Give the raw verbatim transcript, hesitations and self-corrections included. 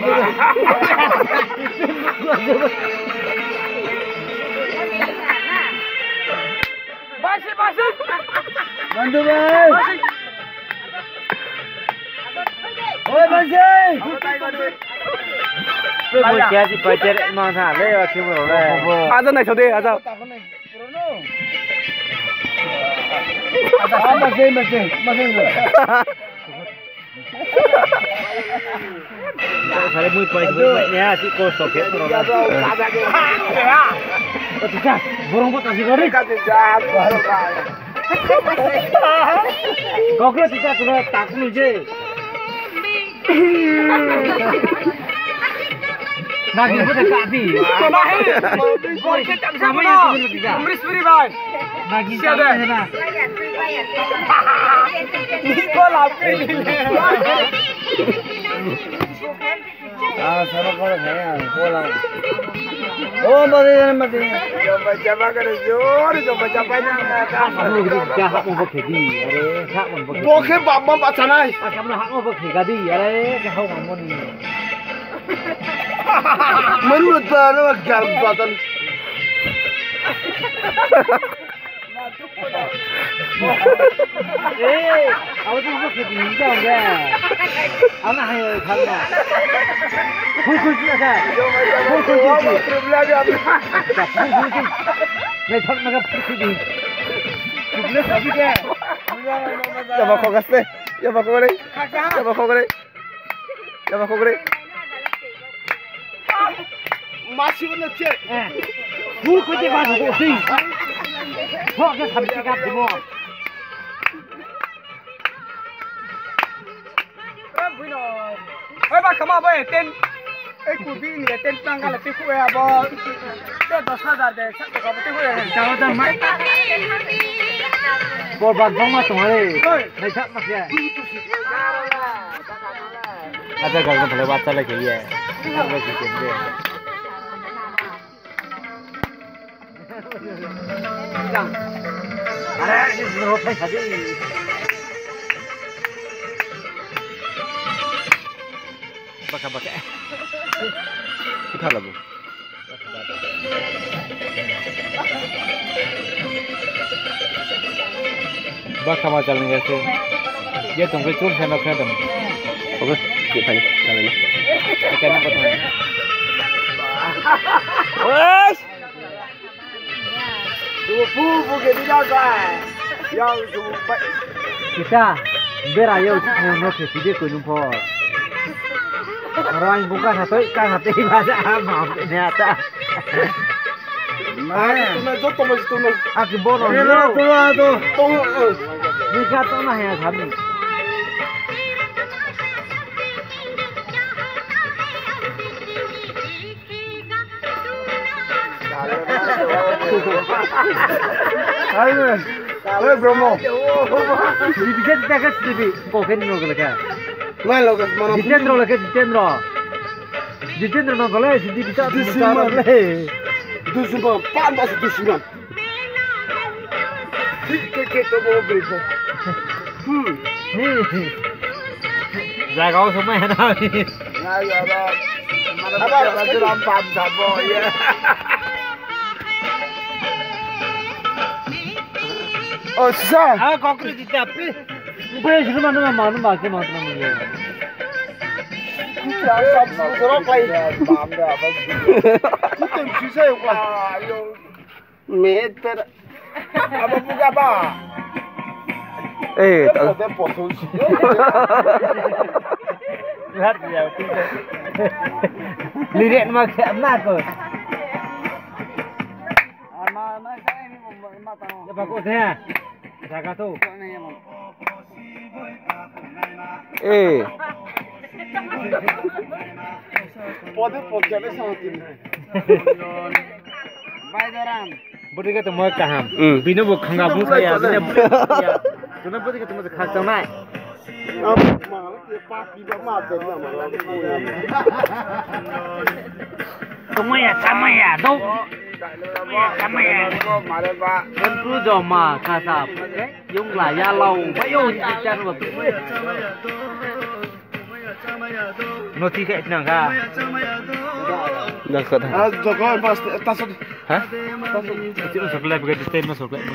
Masih masuk. Bantu bang. Ôi bang ơi. Tôi muốn chơi thì phải chơi mang thả lấy vào kiếm rồi đây. À dân này cháu đi, à sao? À bang ơi bang ơi bang ơi. Phải muy phải muy nhá, chị cô sổ hết rồi. Ơ chị cha, burung buat nasi goreng. Kau kira kita sudah takut ni je. Nagi pun dekat api. Kau kita sama ya. Amris beri bang. Nagi siapa ni na? Ni kau lapar ni. Ah sama kau ni ya, bola. Oh mati mati. Coba coba kan jor, coba coba jangan. Kamu gitu jahat mau berkedi, ada hak mau berkedi. Bokeh bapa baca nai. Kamu hak mau berkedi, ada kau mau ni. Menurut mana gal batan. Eh, awak tu berkedi jauh ke? Anak hai kamu. Kau kau siapa? Kau kau siapa? Problem dia apa? Saya tak nak berkedi. Problem apa dia? Coba kau kasih. Coba kau ni. Coba kau ni. Coba kau ni. Masih mana cek? Eh, kau kau je baru kau sih. Kau ke sampai cakap demo. Oi bác kama boy ten ei ku bi ni ten tang kala ti ku ya bo te दस हज़ार de sak ka te ku ya Jangan jangan mai. Korban sama तुम्हारे. नहीं सब मत है. अच्छा घर में भले बात चले गई है. घर में किसी ने. अरे इस रोड पे सजी. Baka baka. Kita lagu. Baka mau jalan कैसे? ये तुमको चूल से नखरे तुम. Oke, kita ni. Jalan ni. Kita nak potong. Wes dua pu ke di jaga yang dua Kita berayo nak ke sini kau jumpa. Orang bukan satu ikan hati bahasa apa ni ada. mana tu jauh tu masih tu nak Aku bono. Ini lah tu lah tu. tu Ni kata nak ya kami. Ayo. Ayo Bromo. Jadi bisa kita ke sini. Kau kan nak lagi. mana lo mana Jitendra lagi Jitendra. Jitendra nak lagi sini bisa bisa lagi. tu semua pan masih tu semua ke ke tu mau beri tu hmm Jaga kau semua ya nak. ya ya dah mana ada dalam pan sabo ya oh susah Ah kau kena ditapi. Boleh cuma nama mana macam mana ni. kita sab serok lagi bam dah apa kita susah ya ayo meter apa buka apa Eh, tak. ada potong sih Lihat dia. Lirik nama nak kau. ama ama saya ini mau tahu Ya bagus ya. Jaga tu. Eh. pode pode jadi sama tim baik dalam Budi kata mau kaham. Hmm. Bina buat khangga buat saya. Bina ya. Tuan budi kata mau khas tahu nak. malah dia papi dah mati dah malah Semua ya sama ya. Dau. sama ya mare pak Kan tu joma kasap. Yung lah ya lau. Bayu jangan buat. Noti kayak nang ka. Dah kata. Ah, Joko pas tasod. Hah? Itu usah live begitu, masuk live.